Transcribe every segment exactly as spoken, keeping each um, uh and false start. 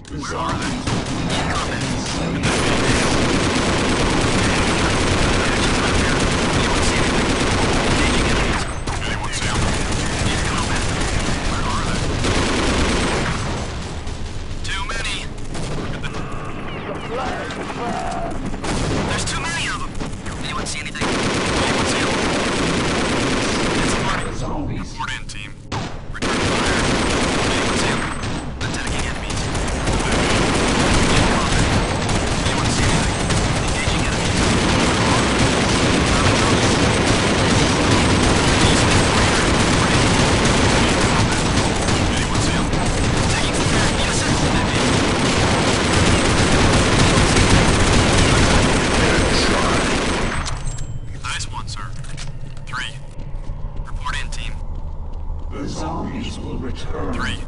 Where are they? Incoming. Anyone see anything? Engaging enemies. Anyone see them? Incoming. Where are they? Too many. There's too many of them. Anyone see anything? Anyone see them? It's a party. Zombies. Report in, team. Return to fire. Anyone see them? Attacking enemies. Anyone see anything? Engaging enemies. Anyone see them? Taking fire. Need assistance, enemy. Nice one, sir. Three. Report in, team. The zombies will return. Three.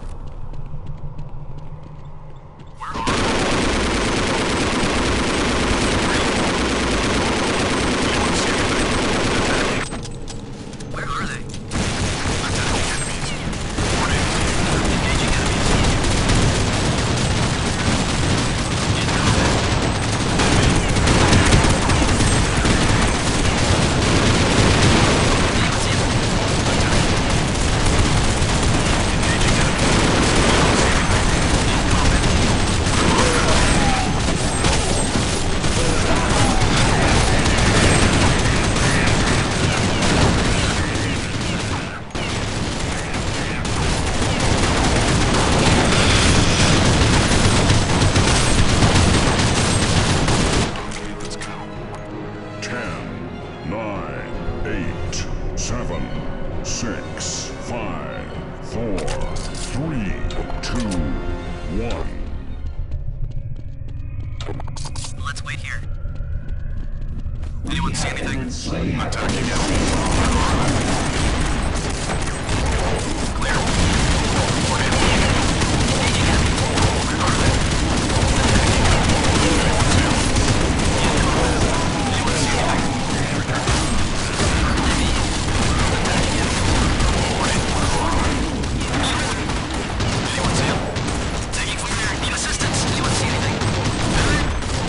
Where are they? Anyone see anything? Attacking. Where are they? Attacking enemies. Report in, team. Engaging enemies. Incoming. Anyone see them? Attacking. Engaging enemies. Anyone see anything? Incoming. Let's go. Ten, nine, eight, seven, six, five, four, three, two, one. Let's wait here. Anyone see anything? Enslaved. Attacking enemies. Clear. Report in. Engaging enemies. Where are they? Attacking. Anyone see them? Incoming. Anyone see anything? Enemy. Attacking enemies. Reporting. Anyone see them? Taking fire. Need assistance. Anyone see anything? Enemy.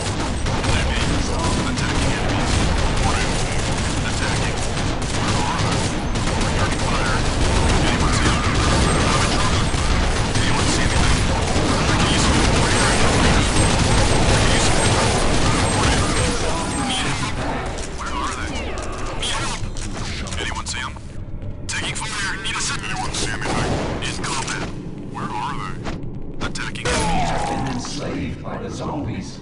Attacking enemies. Reporting. Attacking. Where are they? Returning fire. Anyone see them? I'm in trouble. Anyone see anything? Keys. Where are you? Keys. Reporting. Need help. Where are they? Need help. Anyone see them? Taking fire. Need assistance. Anyone see anything? In combat. Where are they? Attacking enemies. Been enslaved by the zombies.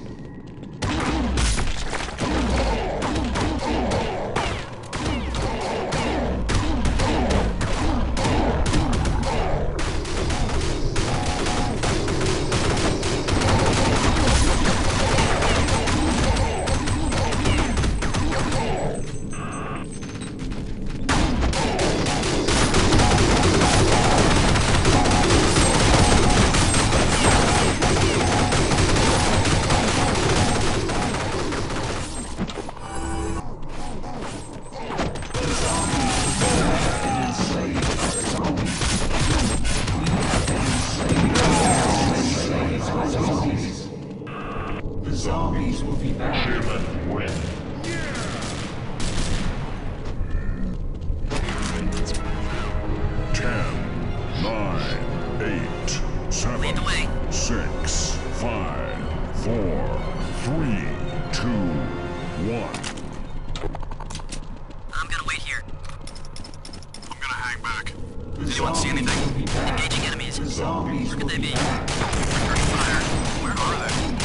The zombies will be back. Human win. Ten, nine, eight, Lead the seven, way. six, five, four, three, two, one. I'm gonna wait here. I'm gonna hang back. The Anyone see zombies anything? will be back. Engaging enemies. The zombies Where will could they be be? back. Returning fire. Where are they?